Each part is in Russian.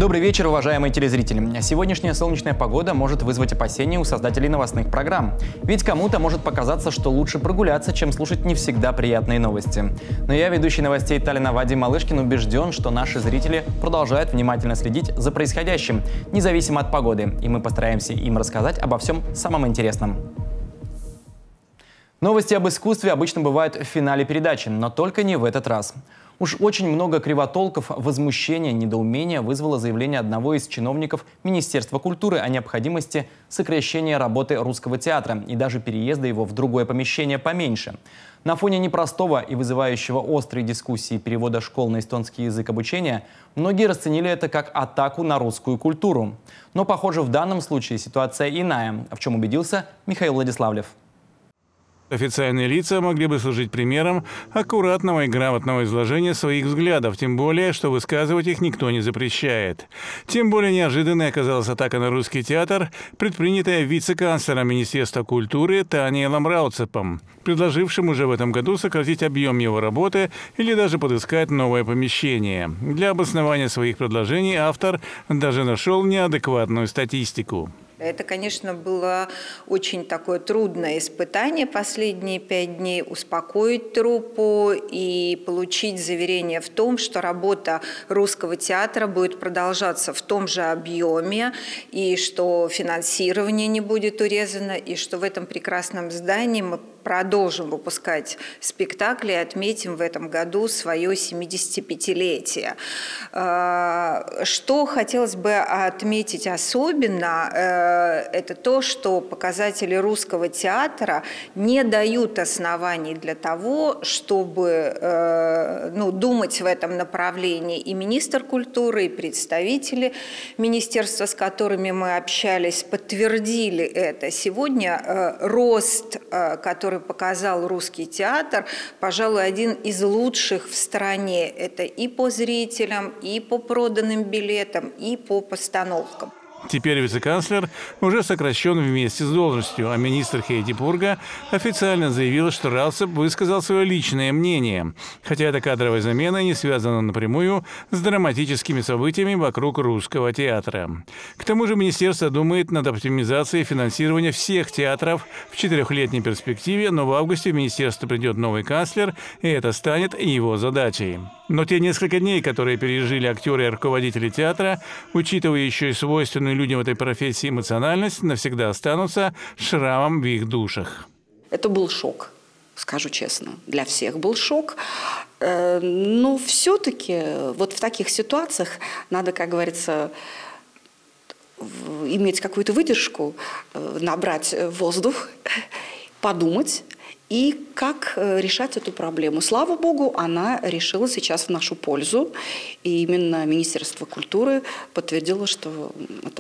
Добрый вечер, уважаемые телезрители. Сегодняшняя солнечная погода может вызвать опасения у создателей новостных программ. Ведь кому-то может показаться, что лучше прогуляться, чем слушать не всегда приятные новости. Но я, ведущий новостей Таллина Вадим Малышкин, убежден, что наши зрители продолжают внимательно следить за происходящим, независимо от погоды. И мы постараемся им рассказать обо всем самом интересном. Новости об искусстве обычно бывают в финале передачи, но только не в этот раз. Уж очень много кривотолков, возмущения, недоумения вызвало заявление одного из чиновников Министерства культуры о необходимости сокращения работы Русского театра и даже переезда его в другое помещение поменьше. На фоне непростого и вызывающего острые дискуссии перевода школ на эстонский язык обучения, многие расценили это как атаку на русскую культуру. Но, похоже, в данном случае ситуация иная, в чем убедился Михаил Владиславлев. Официальные лица могли бы служить примером аккуратного и грамотного изложения своих взглядов, тем более, что высказывать их никто не запрещает. Тем более неожиданной оказалась атака на русский театр, предпринятая вице-канцлером Министерства культуры Таниелом Рауцепом, предложившим уже в этом году сократить объем его работы или даже подыскать новое помещение. Для обоснования своих предложений автор даже нашел неадекватную статистику. Это, конечно, было очень такое трудное испытание последние 5 дней, успокоить труппу и получить заверение в том, что работа Русского театра будет продолжаться в том же объеме, и что финансирование не будет урезано, и что в этом прекрасном здании мы продолжим выпускать спектакли и отметим в этом году свое 75-летие. Что хотелось бы отметить особенно, это то, что показатели Русского театра не дают оснований для того, чтобы думать в этом направлении. И министр культуры, и представители министерства, с которыми мы общались, подтвердили это. Сегодня рост, который показал Русский театр, пожалуй, один из лучших в стране. Это и по зрителям, и по проданным билетам, и по постановкам. Теперь вице-канцлер уже сокращен вместе с должностью, а министр Хейди Пурга официально заявила, что Рауцеп высказал свое личное мнение, хотя эта кадровая замена не связана напрямую с драматическими событиями вокруг Русского театра. К тому же министерство думает над оптимизацией финансирования всех театров в 4-летней перспективе, но в августе в министерство придет новый канцлер, и это станет его задачей. Но те несколько дней, которые пережили актеры и руководители театра, учитывая еще и свойственную людям этой профессии эмоциональность, навсегда останутся шрамом в их душах. Это был шок, скажу честно. Для всех был шок. Но все-таки вот в таких ситуациях надо, как говорится, иметь какую-то выдержку, набрать воздух, подумать. И как решать эту проблему? Слава богу, она решила сейчас в нашу пользу. И именно Министерство культуры подтвердило, что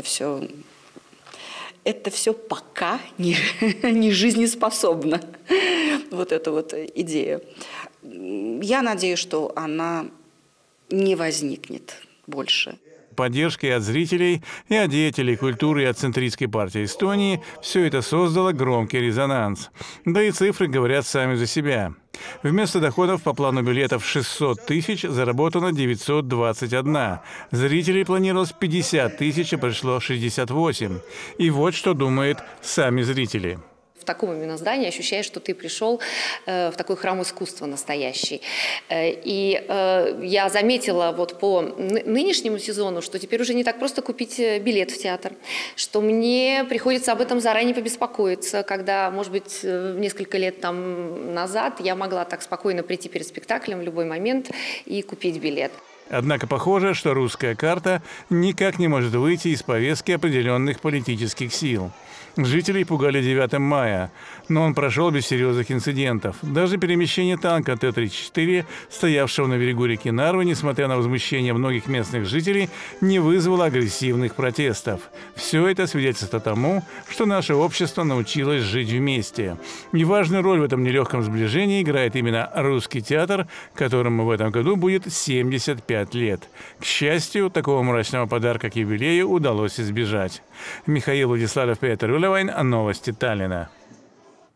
это все пока не жизнеспособно. Вот эта вот идея. Я надеюсь, что она не возникнет больше. Поддержки от зрителей и от деятелей культуры и от центристской партии Эстонии все это создало громкий резонанс. Да и цифры говорят сами за себя. Вместо доходов по плану билетов 600 тысяч заработано 921. Зрителей планировалось 50 тысяч, а пришло 68. И вот что думают сами зрители. В таком именно здании ощущаешь, что ты пришел в такой храм искусства настоящий. И я заметила вот по нынешнему сезону, что теперь уже не так просто купить билет в театр, что мне приходится об этом заранее побеспокоиться, когда, может быть, несколько лет назад я могла так спокойно прийти перед спектаклем в любой момент и купить билет. Однако похоже, что русская карта никак не может выйти из повестки определенных политических сил. Жителей пугали 9 мая, но он прошел без серьезных инцидентов. Даже перемещение танка Т-34, стоявшего на берегу реки Нарвы, несмотря на возмущение многих местных жителей, не вызвало агрессивных протестов. Все это свидетельствует тому, что наше общество научилось жить вместе. И важную роль в этом нелегком сближении играет именно Русский театр, которому в этом году будет 75 лет. К счастью, такого мрачного подарка к юбилею удалось избежать. Михаил Владиславлев, Петр Улевайн, новости Таллина.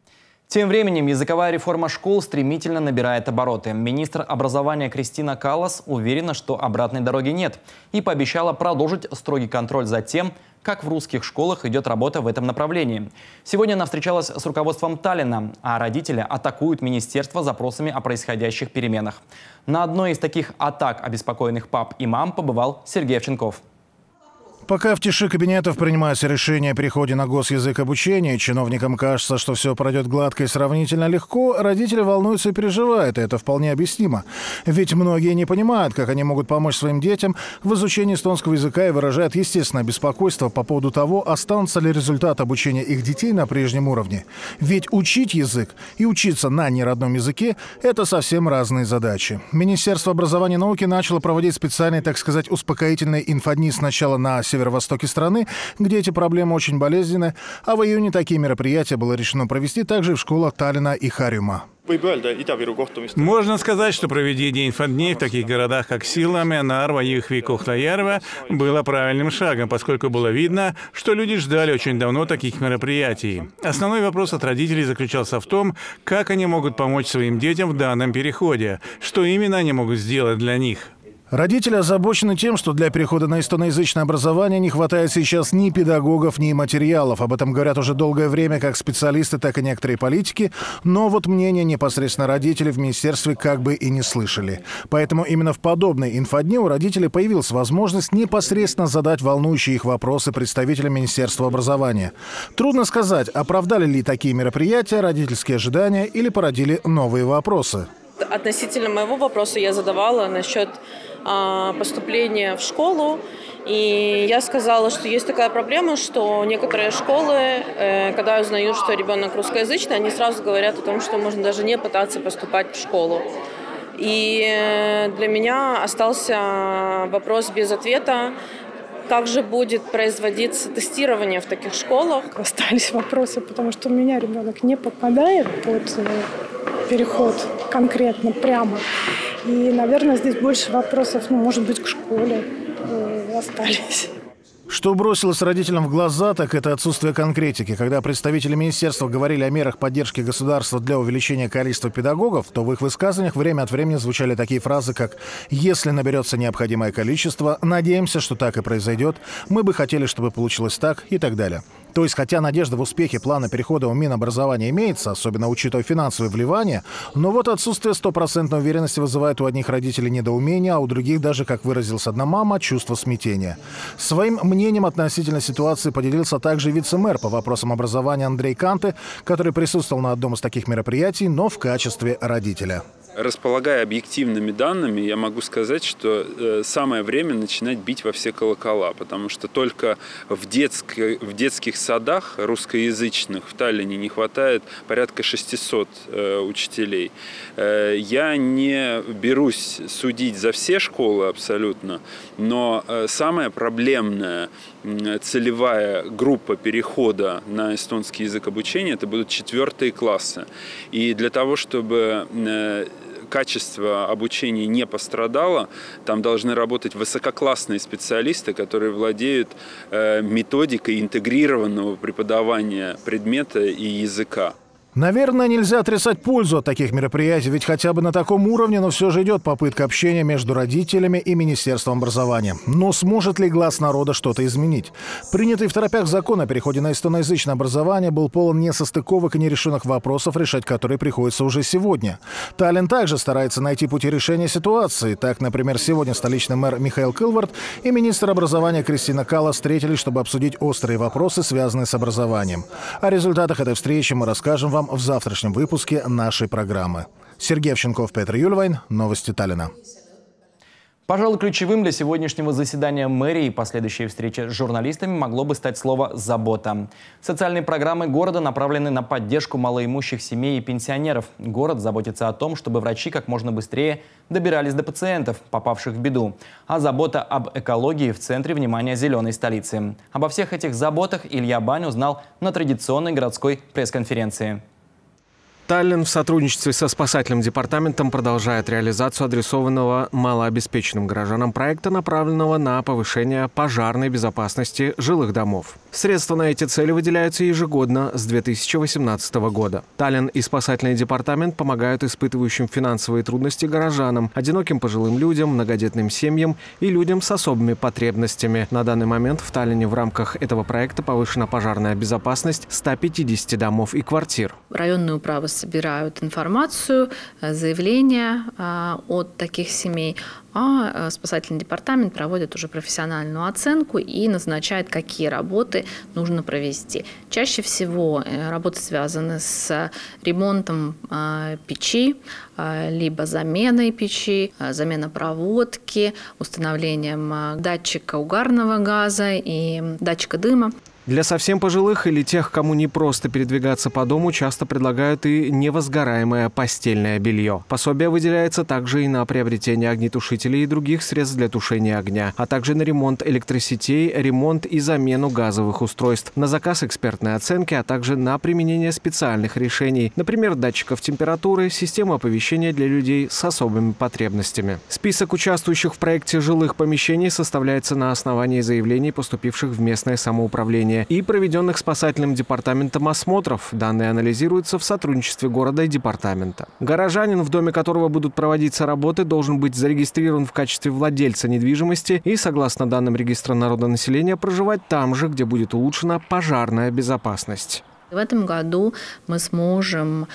Тем временем языковая реформа школ стремительно набирает обороты. Министр образования Кристина Каллас уверена, что обратной дороги нет, и пообещала продолжить строгий контроль за тем, как в русских школах идет работа в этом направлении. Сегодня она встречалась с руководством Таллина, а родители атакуют министерство запросами о происходящих переменах. На одной из таких атак обеспокоенных пап и мам побывал Сергей Овчинков. Пока в тиши кабинетов принимаются решения о переходе на госязык обучения, чиновникам кажется, что все пройдет гладко и сравнительно легко, родители волнуются и переживают, и это вполне объяснимо. Ведь многие не понимают, как они могут помочь своим детям в изучении эстонского языка и выражают естественное беспокойство по поводу того, останется ли результат обучения их детей на прежнем уровне. Ведь учить язык и учиться на неродном языке – это совсем разные задачи. Министерство образования и науки начало проводить специальные, так сказать, успокоительные инфодни сначала на северо-востоке страны, где эти проблемы очень болезненны, а в июне такие мероприятия было решено провести также и в школах Таллина и Харюма. Можно сказать, что проведение инфодней в таких городах, как Силаме, Нарва, Юхви, Кохтаярва, было правильным шагом, поскольку было видно, что люди ждали очень давно таких мероприятий. Основной вопрос от родителей заключался в том, как они могут помочь своим детям в данном переходе, что именно они могут сделать для них. Родители озабочены тем, что для перехода на эстоноязычное образование не хватает сейчас ни педагогов, ни материалов. Об этом говорят уже долгое время как специалисты, так и некоторые политики. Но вот мнение непосредственно родителей в министерстве как бы и не слышали. Поэтому именно в подобной инфодне у родителей появилась возможность непосредственно задать волнующие их вопросы представителям Министерства образования. Трудно сказать, оправдали ли такие мероприятия родительские ожидания или породили новые вопросы. Относительно моего вопроса я задавала насчет поступления в школу. И я сказала, что есть такая проблема, что некоторые школы, когда узнают, что ребенок русскоязычный, они сразу говорят о том, что можно даже не пытаться поступать в школу. И для меня остался вопрос без ответа. Как же будет производиться тестирование в таких школах? Остались вопросы, потому что у меня ребенок не попадает под переход конкретно, прямо. И, наверное, здесь больше вопросов, может быть, к школе остались. Что бросилось родителям в глаза, так это отсутствие конкретики. Когда представители министерства говорили о мерах поддержки государства для увеличения количества педагогов, то в их высказываниях время от времени звучали такие фразы, как «если наберется необходимое количество, надеемся, что так и произойдет, мы бы хотели, чтобы получилось так» и так далее. То есть, хотя надежда в успехе плана перехода у Минобразования имеется, особенно учитывая финансовые вливания, но вот отсутствие стопроцентной уверенности вызывает у одних родителей недоумение, а у других даже, как выразилась одна мама, чувство смятения. Своим мнением относительно ситуации поделился также вице-мэр по вопросам образования Андрей Канте, который присутствовал на одном из таких мероприятий, но в качестве родителя. Располагая объективными данными, я могу сказать, что самое время начинать бить во все колокола, потому что только в детских садах русскоязычных в Таллине не хватает порядка 600 учителей. Я не берусь судить за все школы абсолютно, но самая проблемная целевая группа перехода на эстонский язык обучения – это будут 4 классы. И для того, чтобы качество обучения не пострадало, там должны работать высококлассные специалисты, которые владеют методикой интегрированного преподавания предмета и языка. Наверное, нельзя отрицать пользу от таких мероприятий, ведь хотя бы на таком уровне, но все же идет попытка общения между родителями и Министерством образования. Но сможет ли глаз народа что-то изменить? Принятый второпях закон о переходе на эстоноязычное образование был полон несостыковок и нерешенных вопросов, решать которые приходится уже сегодня. Таллин также старается найти пути решения ситуации. Так, например, сегодня столичный мэр Михаил Кылвард и министр образования Кристина Каллас встретились, чтобы обсудить острые вопросы, связанные с образованием. О результатах этой встречи мы расскажем вам в завтрашнем выпуске нашей программы. Сергей Овчинков, Петр Юльвайн. Новости Таллина. Пожалуй, ключевым для сегодняшнего заседания мэрии и последующей встречи с журналистами могло бы стать слово «забота». Социальные программы города направлены на поддержку малоимущих семей и пенсионеров. Город заботится о том, чтобы врачи как можно быстрее добирались до пациентов, попавших в беду. А забота об экологии в центре внимания зеленой столицы. Обо всех этих заботах Илья Бань узнал на традиционной городской пресс-конференции. Таллин в сотрудничестве со спасательным департаментом продолжает реализацию адресованного малообеспеченным горожанам проекта, направленного на повышение пожарной безопасности жилых домов. Средства на эти цели выделяются ежегодно с 2018 года. Таллин и спасательный департамент помогают испытывающим финансовые трудности горожанам, одиноким пожилым людям, многодетным семьям и людям с особыми потребностями. На данный момент в Таллине в рамках этого проекта повышена пожарная безопасность 150 домов и квартир. Районные управы собирают информацию, заявления от таких семей, а спасательный департамент проводит уже профессиональную оценку и назначает, какие работы нужно провести. Чаще всего работы связаны с ремонтом печи, либо заменой печи, замена проводки, установлением датчика угарного газа и датчика дыма. Для совсем пожилых или тех, кому не просто передвигаться по дому, часто предлагают и невозгораемое постельное белье. Пособие выделяется также и на приобретение огнетушителей и других средств для тушения огня, а также на ремонт электросетей, ремонт и замену газовых устройств, на заказ экспертной оценки, а также на применение специальных решений, например, датчиков температуры, системы оповещения для людей с особыми потребностями. Список участвующих в проекте жилых помещений составляется на основании заявлений, поступивших в местное самоуправление, и проведенных спасательным департаментом осмотров. Данные анализируются в сотрудничестве города и департамента. Горожанин, в доме которого будут проводиться работы, должен быть зарегистрирован в качестве владельца недвижимости и, согласно данным регистра народонаселения, проживать там же, где будет улучшена пожарная безопасность. В этом году мы сможем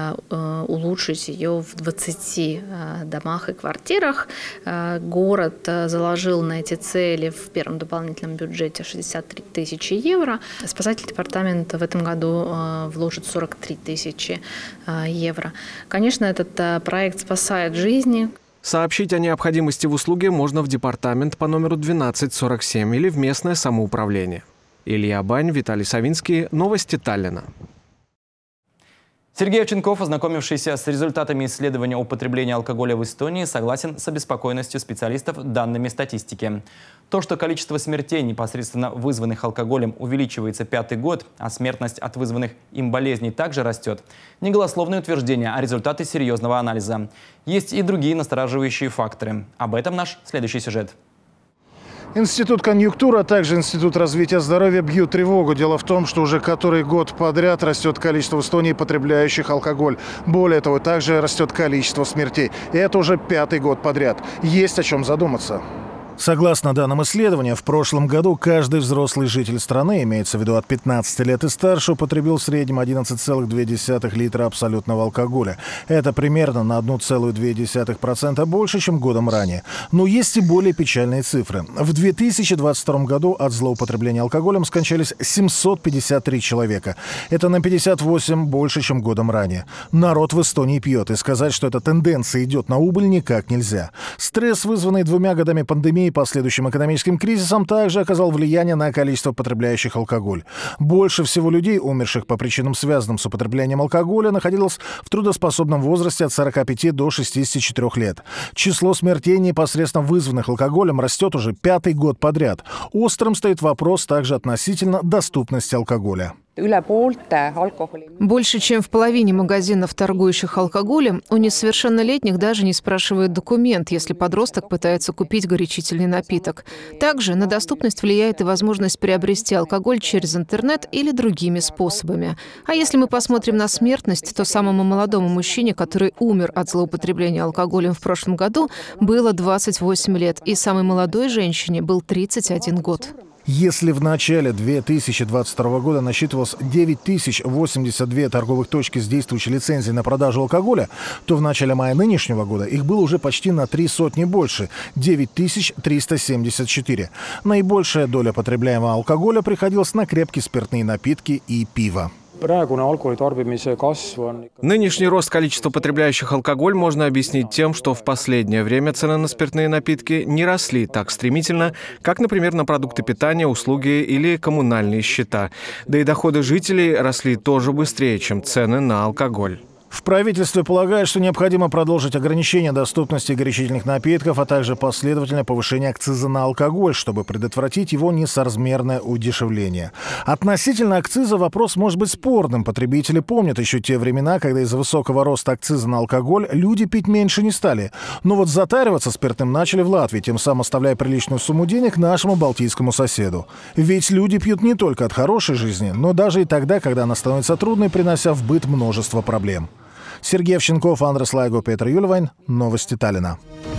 улучшить ее в 20 домах и квартирах. Город заложил на эти цели в первом дополнительном бюджете 63 тысячи евро. Спасательный департамент в этом году вложит 43 тысячи евро. Конечно, этот проект спасает жизни. Сообщить о необходимости в услуге можно в департамент по номеру 1247 или в местное самоуправление. Илья Бань, Виталий Савинский. Новости Таллина. Сергей Овчинков, ознакомившийся с результатами исследования употребления алкоголя в Эстонии, согласен с обеспокоенностью специалистов данными статистики. То, что количество смертей, непосредственно вызванных алкоголем, увеличивается 5-й год, а смертность от вызванных им болезней также растет, не голословные утверждения, а результаты серьезного анализа. Есть и другие настораживающие факторы. Об этом наш следующий сюжет. Институт конъюнктуры, а также Институт развития здоровья бьют тревогу. Дело в том, что уже который год подряд растет количество в Эстонии потребляющих алкоголь. Более того, также растет количество смертей. И это уже 5-й год подряд. Есть о чем задуматься. Согласно данным исследования, в прошлом году каждый взрослый житель страны, имеется в виду от 15 лет и старше, употребил в среднем 11,2 литра абсолютного алкоголя. Это примерно на 1,2% больше, чем годом ранее. Но есть и более печальные цифры. В 2022 году от злоупотребления алкоголем скончались 753 человека. Это на 58 больше, чем годом ранее. Народ в Эстонии пьет, и сказать, что эта тенденция идет на убыль, никак нельзя. Стресс, вызванный 2 годами пандемии и последующим экономическим кризисом, также оказал влияние на количество потребляющих алкоголь. Больше всего людей, умерших по причинам, связанным с употреблением алкоголя, находилось в трудоспособном возрасте от 45 до 64 лет. Число смертей, непосредственно вызванных алкоголем, растет уже 5-й год подряд. Острым стоит вопрос также относительно доступности алкоголя. Больше чем в половине магазинов, торгующих алкоголем, у несовершеннолетних даже не спрашивают документ, если подросток пытается купить горячительный напиток. Также на доступность влияет и возможность приобрести алкоголь через интернет или другими способами. А если мы посмотрим на смертность, то самому молодому мужчине, который умер от злоупотребления алкоголем в прошлом году, было 28 лет, и самой молодой женщине был 31 год. Если в начале 2022 года насчитывалось 9082 торговых точки с действующей лицензией на продажу алкоголя, то в начале мая нынешнего года их было уже почти на 3 сотни больше – 9374. Наибольшая доля потребляемого алкоголя приходилась на крепкие спиртные напитки и пиво. Нынешний рост количества потребляющих алкоголь можно объяснить тем, что в последнее время цены на спиртные напитки не росли так стремительно, как, например, на продукты питания, услуги или коммунальные счета. Да и доходы жителей росли тоже быстрее, чем цены на алкоголь. В правительстве полагают, что необходимо продолжить ограничение доступности горячительных напитков, а также последовательное повышение акциза на алкоголь, чтобы предотвратить его несоразмерное удешевление. Относительно акциза вопрос может быть спорным. Потребители помнят еще те времена, когда из-за высокого роста акциза на алкоголь люди пить меньше не стали. Но вот затариваться спиртным начали в Латвии, тем самым оставляя приличную сумму денег нашему балтийскому соседу. Ведь люди пьют не только от хорошей жизни, но даже и тогда, когда она становится трудной, принося в быт множество проблем. Сергей Овчинков, Андрес Лайго, Петр Юльвайн. Новости Таллина.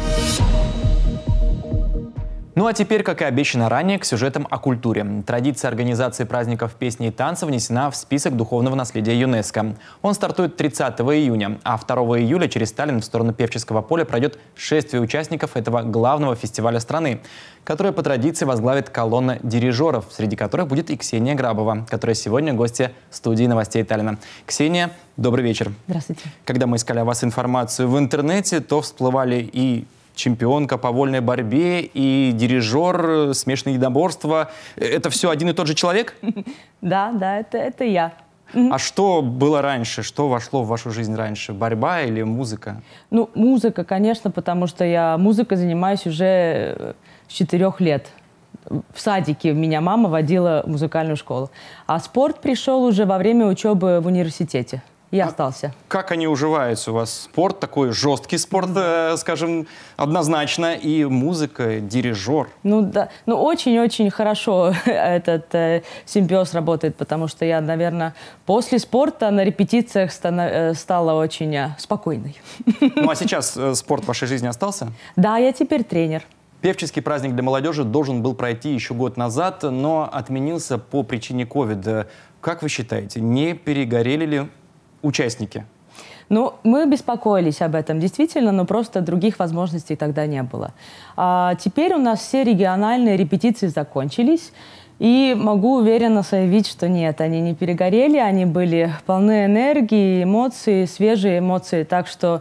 Ну а теперь, как и обещано ранее, к сюжетам о культуре. Традиция организации праздников песни и танца внесена в список духовного наследия ЮНЕСКО. Он стартует 30 июня, а 2 июля через Таллин в сторону Певческого поля пройдет шествие участников этого главного фестиваля страны, которое по традиции возглавит колонна дирижеров, среди которых будет и Ксения Грабова, которая сегодня гостья студии новостей Таллина. Ксения, добрый вечер. Здравствуйте. Когда мы искали о вас информацию в интернете, то всплывали и чемпионка по вольной борьбе, и дирижер, смешанное единоборство. Это все один и тот же человек? Да, это я. А что было раньше? Что вошло в вашу жизнь раньше? Борьба или музыка? Ну, музыка, конечно, потому что я музыкой занимаюсь уже с 4 лет. В садике меня мама водила в музыкальную школу. А спорт пришел уже во время учебы в университете. И остался. Как они уживаются у вас? Спорт, такой жесткий спорт, скажем, однозначно, и музыка, дирижер. Ну да, ну очень-очень хорошо этот симбиоз работает, потому что я, наверное, после спорта на репетициях стала очень спокойной. Ну а сейчас спорт в вашей жизни остался? Да, я теперь тренер. Певческий праздник для молодежи должен был пройти еще год назад, но отменился по причине ковида. Как вы считаете, не перегорели ли участники? Ну, мы беспокоились об этом, действительно, но просто других возможностей тогда не было. А теперь у нас все региональные репетиции закончились, и могу уверенно заявить, что нет, они не перегорели, они были полны энергии, эмоций, свежие эмоции, так что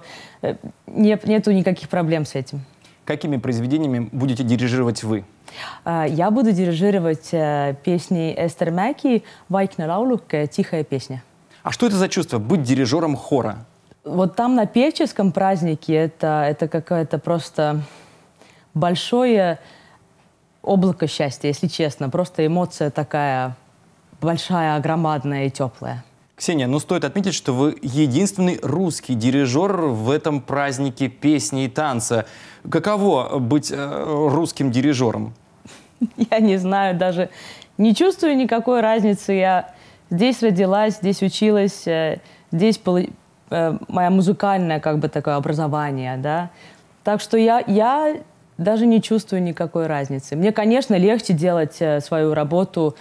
нету никаких проблем с этим. Какими произведениями будете дирижировать вы? Я буду дирижировать песни Эстер Мэки «Vaikne lauluk» «Тихая песня». А что это за чувство, быть дирижером хора? Вот там на певческом празднике это какое-то просто большое облако счастья, если честно. Просто эмоция такая большая, громадная и теплая. Ксения, ну стоит отметить, что вы единственный русский дирижер в этом празднике песни и танца. Каково быть русским дирижером? Я не знаю, даже не чувствую никакой разницы. Я здесь родилась, здесь училась, здесь мое музыкальное как бы такое образование, да. Так что я даже не чувствую никакой разницы. Мне, конечно, легче делать свою работу,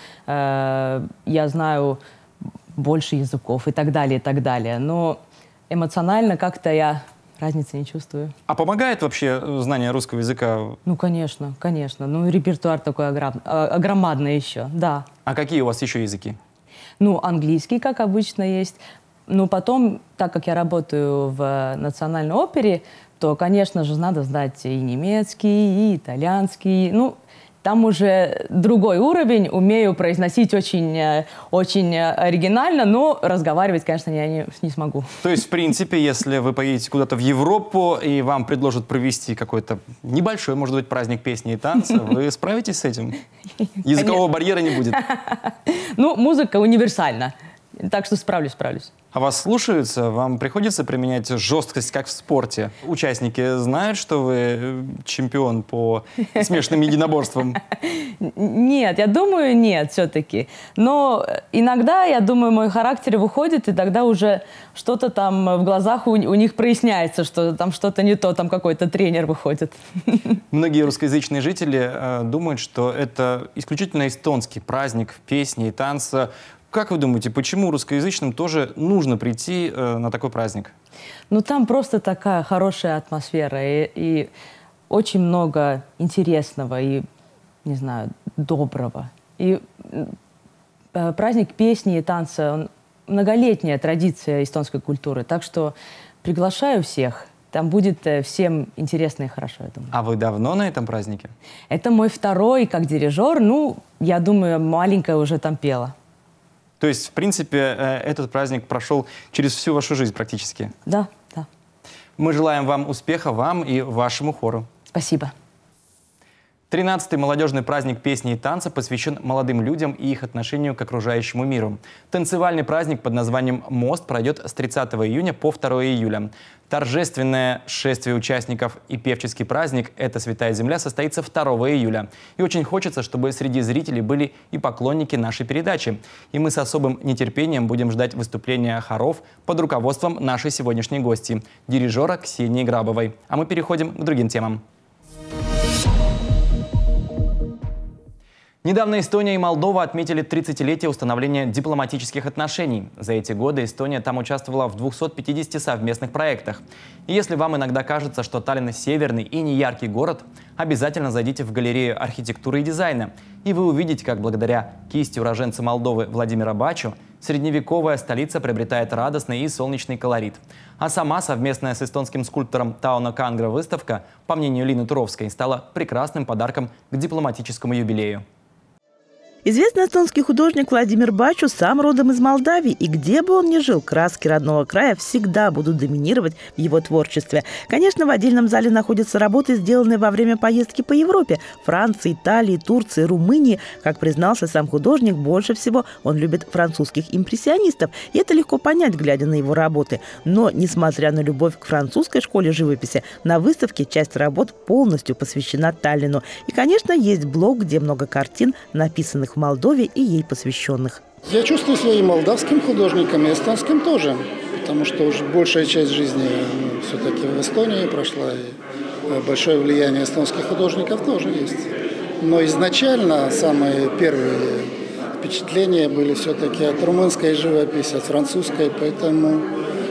я знаю больше языков и так далее, но эмоционально как-то я разницы не чувствую. А помогает вообще знание русского языка? Ну, конечно. Ну, репертуар такой огромадный еще, да. А какие у вас еще языки? Ну, английский, как обычно, есть. Но потом, так как я работаю в Национальной опере, то, конечно же, надо знать и немецкий, и итальянский. Ну, там уже другой уровень. Умею произносить очень оригинально, но разговаривать, конечно, я не смогу. То есть, в принципе, если вы поедете куда-то в Европу, и вам предложат провести какой-то небольшой, может быть, праздник песни и танца, вы справитесь с этим? Языкового барьера не будет? Ну, музыка универсальна. Так что справлюсь. А вас слушаются? Вам приходится применять жесткость, как в спорте? Участники знают, что вы чемпион по смешанным единоборствам? Нет, я думаю, нет все-таки. Но иногда, я думаю, мой характер выходит, и тогда уже что-то там в глазах у них проясняется, что там что-то не то, там какой-то тренер выходит. Многие русскоязычные жители думают, что это исключительно эстонский праздник песни и танца. Как вы думаете, почему русскоязычным тоже нужно прийти на такой праздник? Ну, там просто такая хорошая атмосфера и очень много интересного и, не знаю, доброго. И праздник песни и танца, он многолетняя традиция эстонской культуры, так что приглашаю всех. Там будет всем интересно и хорошо, я думаю. А вы давно на этом празднике? Это мой второй как дирижер. Ну, я думаю, маленькая уже там пела. То есть, в принципе, этот праздник прошел через всю вашу жизнь практически. Да, да. Мы желаем вам успеха, вам и вашему хору. Спасибо. 13-й молодежный праздник песни и танца посвящен молодым людям и их отношению к окружающему миру. Танцевальный праздник под названием «Мост» пройдет с 30 июня по 2 июля. Торжественное шествие участников и певческий праздник «Это святая земля» состоится 2 июля. И очень хочется, чтобы среди зрителей были и поклонники нашей передачи. И мы с особым нетерпением будем ждать выступления хоров под руководством нашей сегодняшней гости, дирижера Ксении Грабовой. А мы переходим к другим темам. Недавно Эстония и Молдова отметили 30-летие установления дипломатических отношений. За эти годы Эстония там участвовала в 250 совместных проектах. И если вам иногда кажется, что Таллин северный и неяркий город, обязательно зайдите в галерею архитектуры и дизайна. И вы увидите, как благодаря кисти уроженца Молдовы Владимира Бачу средневековая столица приобретает радостный и солнечный колорит. А сама совместная с эстонским скульптором Тауно Кангро выставка, по мнению Лины Туровской, стала прекрасным подарком к дипломатическому юбилею. Известный эстонский художник Владимир Бачу сам родом из Молдавии, и где бы он ни жил, краски родного края всегда будут доминировать в его творчестве. Конечно, в отдельном зале находятся работы, сделанные во время поездки по Европе, Франции, Италии, Турции, Румынии. Как признался сам художник, больше всего он любит французских импрессионистов, и это легко понять, глядя на его работы. Но, несмотря на любовь к французской школе живописи, на выставке часть работ полностью посвящена Таллину. И, конечно, есть блог, где много картин, написанных в Молдове и ей посвященных. Я чувствую себя и молдавским художником, и эстонским тоже, потому что уже большая часть жизни все-таки в Эстонии прошла, и большое влияние эстонских художников тоже есть. Но изначально самые первые впечатления были все-таки от румынской живописи, от французской, поэтому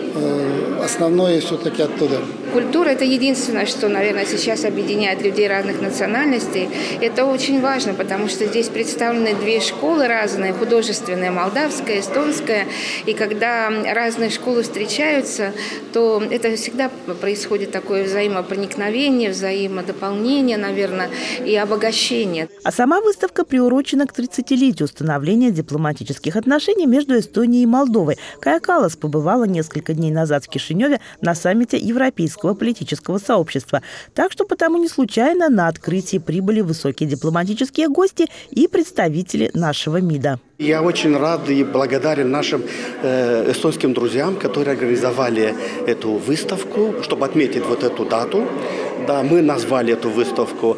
основное все-таки оттуда. Культура – это единственное, что, наверное, сейчас объединяет людей разных национальностей. Это очень важно, потому что здесь представлены две школы разные, художественная, молдавская, эстонская. И когда разные школы встречаются, то это всегда происходит такое взаимопроникновение, взаимодополнение, наверное, и обогащение. А сама выставка приурочена к 30-летию установления дипломатических отношений между Эстонией и Молдовой. Кая Каллас побывала несколько дней назад в Кишиневе на саммите Европейского политического сообщества. Так что потому не случайно на открытии прибыли высокие дипломатические гости и представители нашего МИДа. Я очень рад и благодарен нашим эстонским друзьям, которые организовали эту выставку, чтобы отметить вот эту дату. Да, мы назвали эту выставку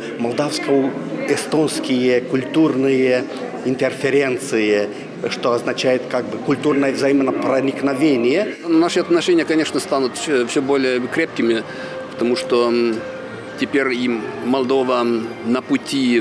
«Молдавско-эстонские культурные интерференции», что означает как бы культурное взаимопроникновение. Наши отношения, конечно, станут все более крепкими, потому что теперь и Молдова на пути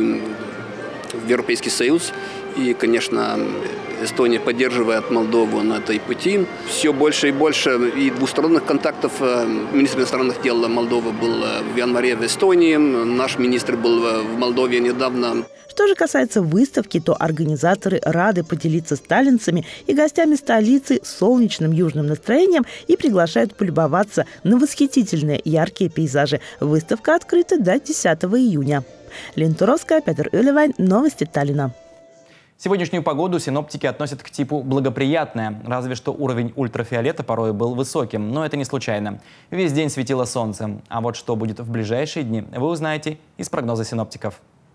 в Европейский Союз, и, конечно, Эстония поддерживает Молдову на этой пути. Все больше и больше и двусторонних контактов. Министр иностранных дел Молдовы был в январе в Эстонии, наш министр был в Молдове недавно. Что же касается выставки, то организаторы рады поделиться с таллинцами и гостями столицы солнечным южным настроением и приглашают полюбоваться на восхитительные яркие пейзажи. Выставка открыта до 10 июня. Лина Туровская, Петр Өлевайн. Новости Таллина. Сегодняшнюю погоду синоптики относят к типу благоприятная, разве что уровень ультрафиолета порой был высоким, но это не случайно. Весь день светило солнце, а вот что будет в ближайшие дни, вы узнаете из прогноза синоптиков.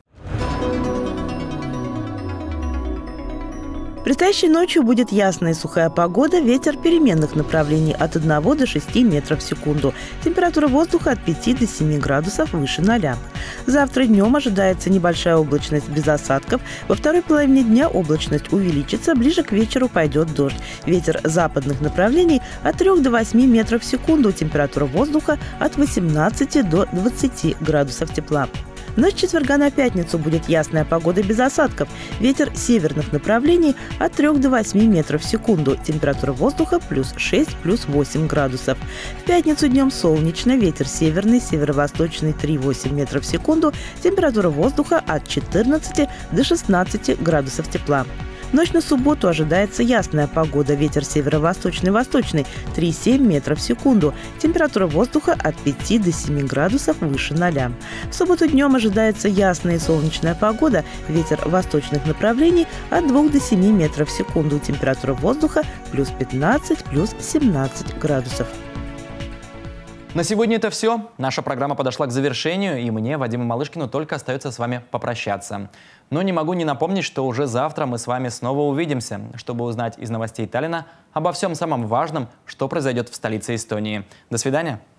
Предстоящей ночью будет ясная и сухая погода, ветер переменных направлений от 1 до 6 метров в секунду. Температура воздуха от 5 до 7 градусов выше 0. Завтра днем ожидается небольшая облачность без осадков. Во второй половине дня облачность увеличится, ближе к вечеру пойдет дождь. Ветер западных направлений от 3 до 8 метров в секунду. Температура воздуха от 18 до 20 градусов тепла. В ночь четверга на пятницу будет ясная погода без осадков. Ветер северных направлений от 3 до 8 метров в секунду. Температура воздуха плюс 6, плюс 8 градусов. В пятницу днем солнечно. Ветер северный, северо-восточный 3-8 метров в секунду. Температура воздуха от 14 до 16 градусов тепла. В ночь на субботу ожидается ясная погода. Ветер северо-восточный, восточный 3,7 метров в секунду. Температура воздуха от 5 до 7 градусов выше 0. В субботу днем ожидается ясная и солнечная погода. Ветер восточных направлений от 2 до 7 метров в секунду. Температура воздуха плюс 15, плюс 17 градусов. На сегодня это все. Наша программа подошла к завершению, и мне, Вадиму Малышкину, только остается с вами попрощаться. Но не могу не напомнить, что уже завтра мы с вами снова увидимся, чтобы узнать из новостей Таллина обо всем самом важном, что произойдет в столице Эстонии. До свидания.